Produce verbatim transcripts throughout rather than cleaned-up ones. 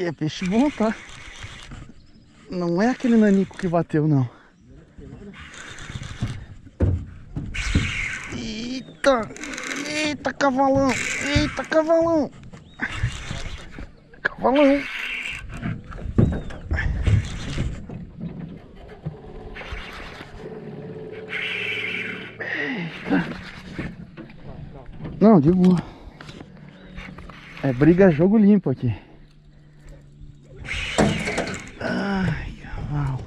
é peixe bom, tá? Não é aquele nanico que bateu, não. Eita! Eita, cavalão! Eita, cavalão! Cavalão! Eita! Não, de boa. É briga jogo limpo aqui. Ai, cavalo.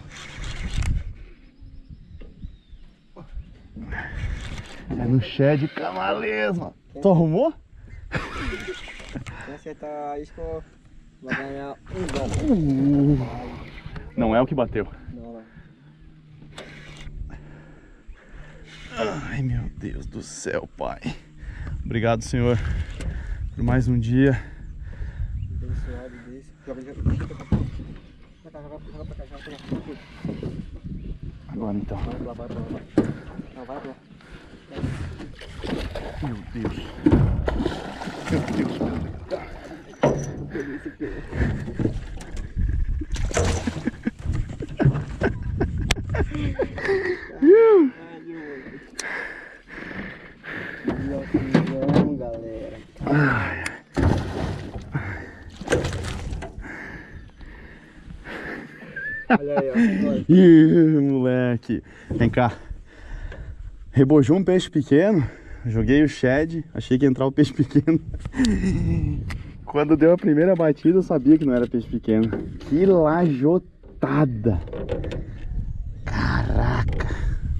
É no shed cavalesmo. Tu arrumou? Se acertar a isca, vai ganhar um dólar. Uh, não é o que bateu. Não, não. Ai, meu Deus do céu, pai. Obrigado, Senhor, por mais um dia. Abençoado desse. Joga, joga, joga pra cá. Joga pra cá, joga pra cá. Agora então. Vai pra lá, vai pra lá. Não, vai pra lá. Meu Deus. Meu Deus, meu Deus. Vamos, galera. Ai. Olha aí, ó. Ih, moleque. Vem cá. Rebojou um peixe pequeno. Joguei o shed. Achei que ia entrar o peixe pequeno. Quando deu a primeira batida, eu sabia que não era peixe pequeno. Que lajotada. Caraca.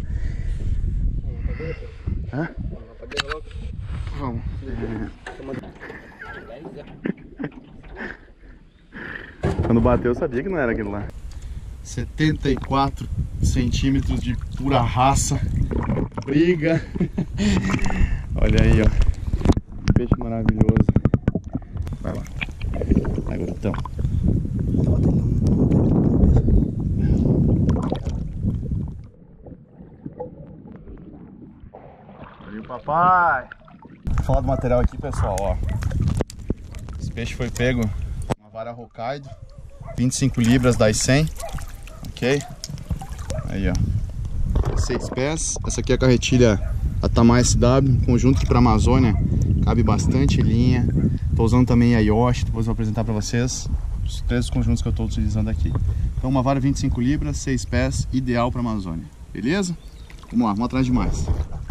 Hã? Vamos. Quando bateu, eu sabia que não era aquilo lá. setenta e quatro centímetros de pura raça. Briga. Olha aí, ó. Peixe maravilhoso. Vai lá. Vai, garotão. Valeu, papai. Vou falar do material aqui, pessoal, ó. Esse peixe foi pego uma vara Hokkaido, vinte e cinco libras das cem, ok? Aí, ó, seis pés. Essa aqui é a carretilha Atama S W, um conjunto que para Amazônia cabe bastante linha. Tô usando também a Yoshi, depois vou apresentar para vocês os três conjuntos que eu estou utilizando aqui. Então uma vara vinte e cinco libras, seis pés, ideal para Amazônia, beleza? Vamos lá, vamos atrás de mais.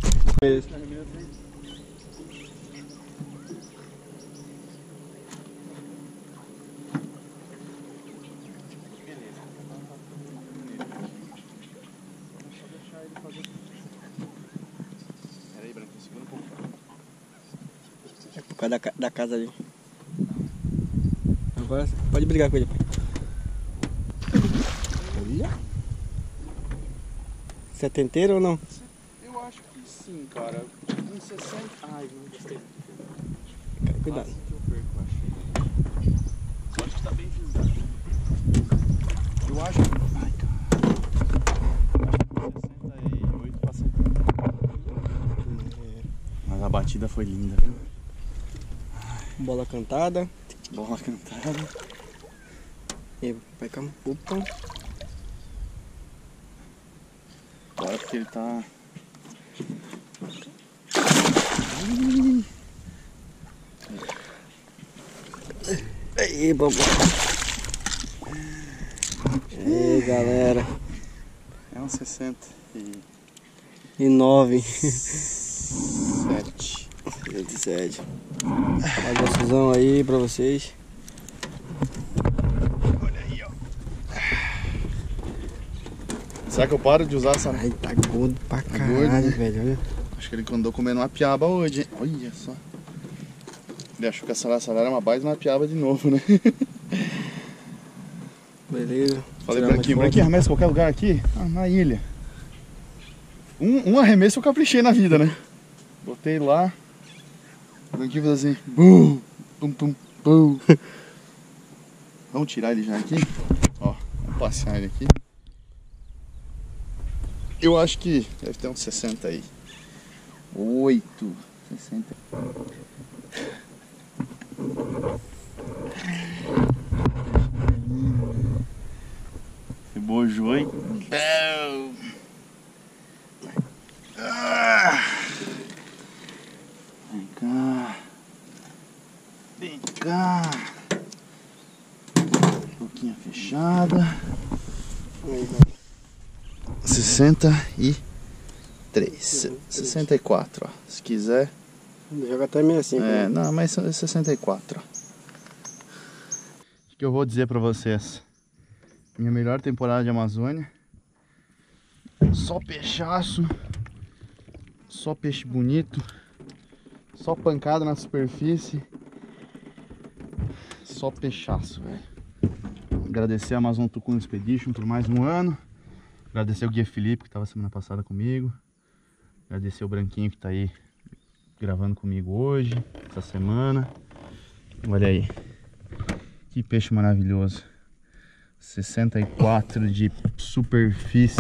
Por causa da, da casa ali. Agora pode brigar com ele, pai. Olha. Setenteiro ou não? Eu acho que sim, cara. Um sessenta. Ai, não gostei. Cuidado. Quase que eu perco, acho. Eu acho que tá bem visado. Eu acho que. Ai, cara. sessenta e oito pra setenta. Mas a batida foi linda, viu? Bola cantada. Bola cantada. E vai cá. Opa. Agora porque ele tá. Aí, vamos. Aí, galera. É um sessenta e E nove. sete. sessenta e sete. Mais uma fusão aí pra vocês. Olha aí, ó. Será que eu paro de usar essa? Ai, tá gordo pra Tá caralho, gordo, né? velho. Olha. Acho que ele andou comendo uma piaba hoje, hein? Olha só. Ele achou que essa laçada era uma baita uma piaba de novo, né? Beleza. Falei pra Branquinho, Branquinho, arremesso em qualquer lugar aqui? Ah, na ilha. Um, um arremesso eu caprichei na vida, né? Botei lá. O Branquinho fez assim. Bum, pum, pum, pum. Vamos tirar ele já aqui. Ó, vamos passear ele aqui. Eu acho que deve ter uns sessenta aí. Oito. sessenta. Bojou, hein? Ah. Vem cá. Vem cá. Boquinha fechada. Sessenta e três. Sessenta e quatro, ó. Se quiser. Joga até meio assim. É, não, mas é sessenta e quatro, ó. O que eu vou dizer pra vocês? Minha melhor temporada de Amazônia. Só peixaço. Só peixe bonito. Só pancada na superfície. Só peixaço, velho. Agradecer a Amazon Tucano Expedition por mais um ano. Agradecer o Guia Felipe, que estava semana passada comigo. Agradecer o Branquinho, que está aí gravando comigo hoje, essa semana. Olha aí. Que peixe maravilhoso. sessenta e quatro de superfície.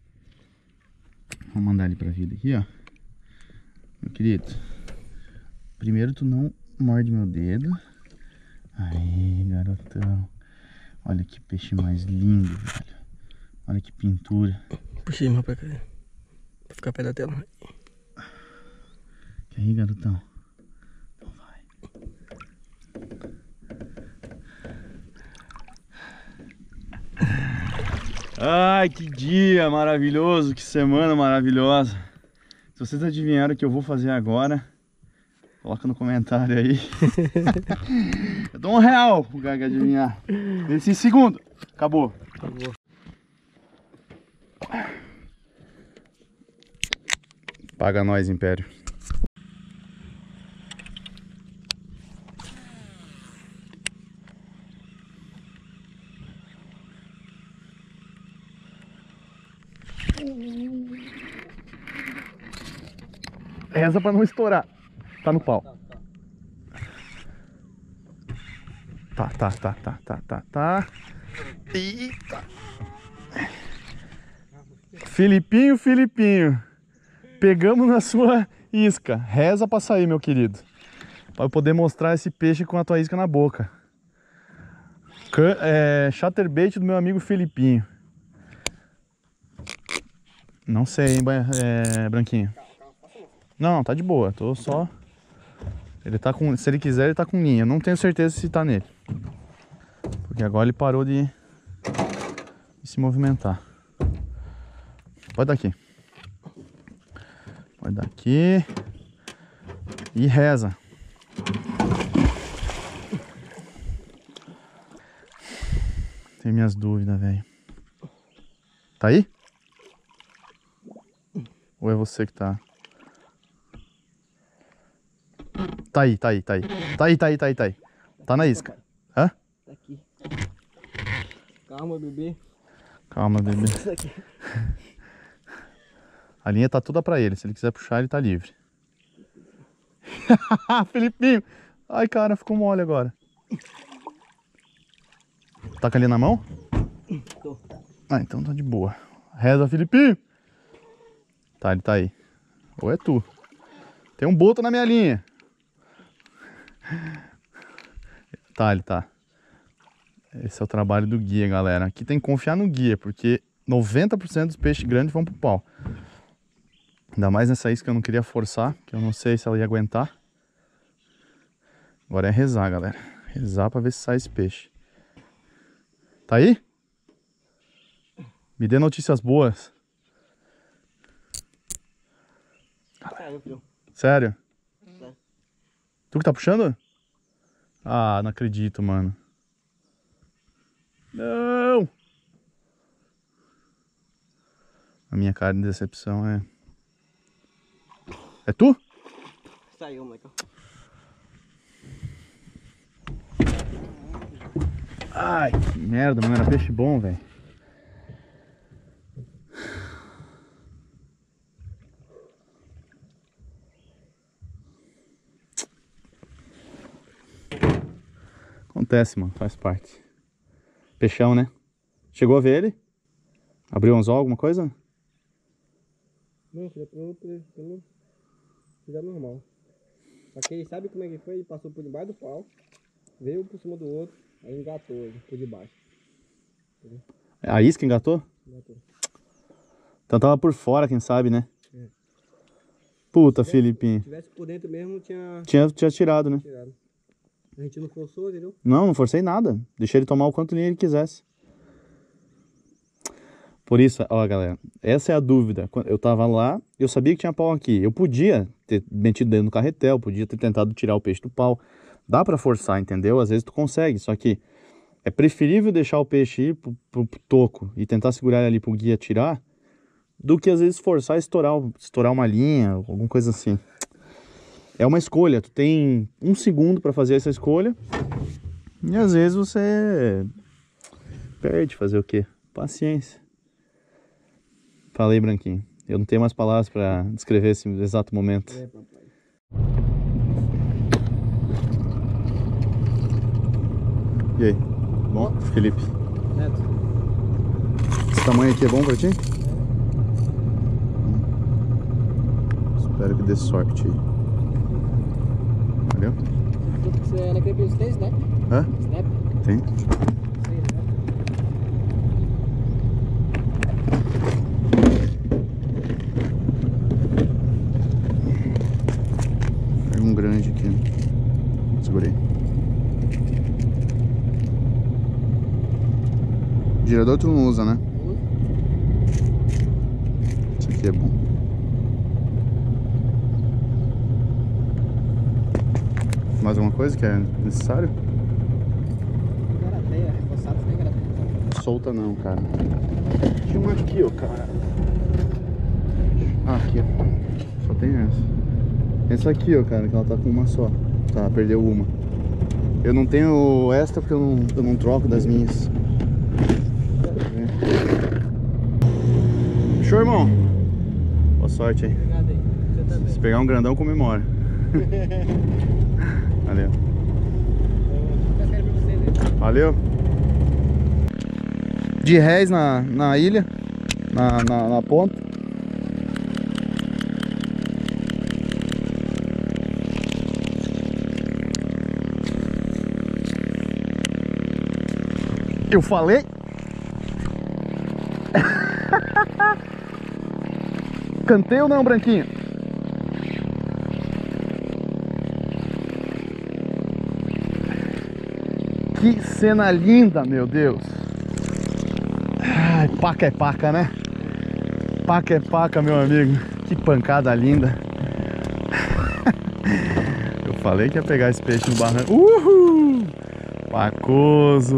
Vou mandar ele pra vida aqui, ó. Meu querido. Primeiro tu não morde meu dedo. Aí, garotão. Olha que peixe mais lindo, velho. Olha que pintura. Puxei mais pra cá. Pra ficar perto da tela. Que aí, garotão? Então vai. Ai, que dia maravilhoso, que semana maravilhosa. Se vocês adivinharam o que eu vou fazer agora, coloca no comentário aí. Eu dou um real pro Gaga adivinhar. Nesse segundo. Acabou. Acabou. Paga nós, Império. Reza pra não estourar. Tá no pau. Tá, tá, tá, tá, tá, tá, tá. Eita. Filipinho, Filipinho. Pegamos na sua isca. Reza pra sair, meu querido. Pra eu poder mostrar esse peixe com a tua isca na boca. É, chatterbait do meu amigo Filipinho. Não sei, hein, é, Branquinho. Não, tá de boa. Tô só... Ele tá com... Se ele quiser, ele tá com linha. Não tenho certeza se tá nele. Porque agora ele parou de, de se movimentar. Pode dar aqui. Pode dar aqui. E reza. Tem minhas dúvidas, velho. Tá aí? Ou é você que tá? Tá aí, tá aí, tá aí. Tá aí, tá aí, tá aí, tá aí. Tá na isca. Hã? Tá aqui. Calma, bebê. Calma, bebê. Isso aqui. A linha tá toda pra ele. Se ele quiser puxar, ele tá livre. Filipinho! Ai, cara, ficou mole agora. Tá com a linha na mão? Tô. Ah, então tá de boa. Reza, Filipinho! Tá, ele tá aí. Ou é tu. Tem um boto na minha linha. Tá, ele tá. Esse é o trabalho do guia, galera. Aqui tem que confiar no guia, porque noventa por cento dos peixes grandes vão pro pau. Ainda mais nessa isca que eu não queria forçar, que eu não sei se ela ia aguentar. Agora é rezar, galera. Rezar pra ver se sai esse peixe. Tá aí? Me dê notícias boas. Saiu, filho. Sério? Sério. Tu que tá puxando? Ah, não acredito, mano. Não! A minha cara de decepção é... É tu? Saiu, Michael. Ai, que merda, mano. Era peixe bom, velho. Acontece, mano. Faz parte. Peixão, né? Chegou a ver ele? Abriu um anzol, alguma coisa? Não, filho, pelo, pelo, pelo... Fica normal. Só que ele sabe como é que foi, ele passou por debaixo do pau, veio por cima do outro, aí engatou ele por debaixo. Entendeu? A isca engatou? Engatou. Então tava por fora, quem sabe, né? É. Puta, Se tivesse, Filipinho. Se tivesse por dentro mesmo, tinha... Tinha, tinha tirado, né? tirado. A gente não forçou, entendeu? Não, não forcei nada. Deixei ele tomar o quanto ele quisesse. Por isso, ó galera, essa é a dúvida. Eu tava lá, eu sabia que tinha pau aqui. Eu podia ter metido dentro do carretel, podia ter tentado tirar o peixe do pau. Dá pra forçar, entendeu? Às vezes tu consegue, só que é preferível deixar o peixe ir pro, pro, pro toco e tentar segurar ele ali pro guia tirar, do que às vezes forçar e estourar, estourar uma linha, alguma coisa assim. É uma escolha, tu tem um segundo pra fazer essa escolha e às vezes você perde, fazer o quê? Paciência. Falei, Branquinho. Eu não tenho mais palavras pra descrever esse exato momento. É, papai. E aí? Bom, Felipe? Neto. Esse tamanho aqui é bom pra ti? Espero que dê sorte aí. Valeu? Você é naquele que tem snap? Hã? Snap? Tem? Pega um grande aqui. Segurei. Girador tu não usa, né? Esse aqui é bom. Mais alguma coisa que é necessário? Garateia, reforçado, tem garateia. Solta não, cara. Tinha uma aqui, ó, cara. Ah, aqui, ó. Só tem essa. Essa aqui, ó, cara, que ela tá com uma só. Tá, perdeu uma. Eu não tenho esta porque eu não, eu não troco das minhas. Fechou, irmão? Boa sorte aí. Obrigado aí. Você também. Se pegar um grandão, comemora. Valeu. Eu quero ver vocês aí. Valeu. De réis na, na ilha, na, na, na ponta. Eu falei? Cantei ou não, Branquinho? Que cena linda, meu Deus. Ai, paca é paca, né? Paca é paca, meu amigo. Que pancada linda. Eu falei que ia pegar esse peixe no barranco. Uhul! Pacoso.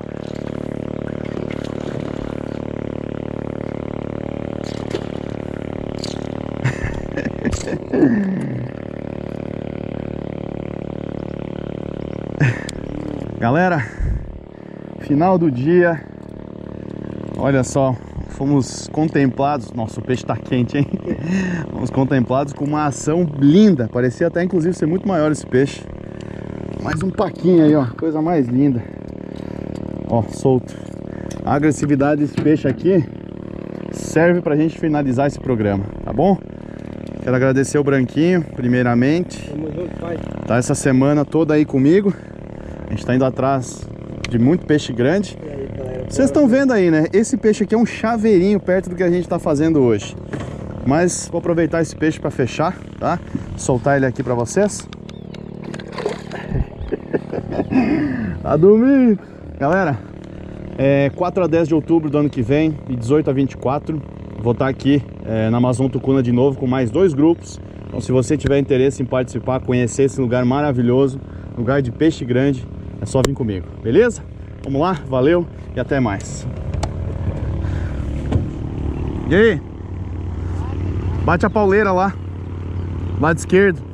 Galera, final do dia. Olha só, fomos contemplados. Nossa, o peixe tá quente, hein? Fomos contemplados com uma ação linda. Parecia até inclusive ser muito maior esse peixe. Mais um paquinho aí, ó, coisa mais linda. Ó, solto. A agressividade desse peixe aqui serve pra gente finalizar esse programa, tá bom? Quero agradecer o Branquinho, primeiramente. Tamo junto, pai. Tá essa semana toda aí comigo. A gente tá indo atrás de muito peixe grande. E aí, galera? Vocês estão vendo aí, né? Esse peixe aqui é um chaveirinho perto do que a gente tá fazendo hoje. Mas vou aproveitar esse peixe para fechar, tá? Soltar ele aqui para vocês. A dormir. Galera, é quatro a dez de outubro do ano que vem e dezoito a vinte e quatro. Vou estar aqui é, na Amazon Tucuna de novo com mais dois grupos. Então se você tiver interesse em participar, conhecer esse lugar maravilhoso, lugar de peixe grande, é só vir comigo, beleza? Vamos lá, valeu e até mais. E aí? Bate a pauleira lá, lado esquerdo.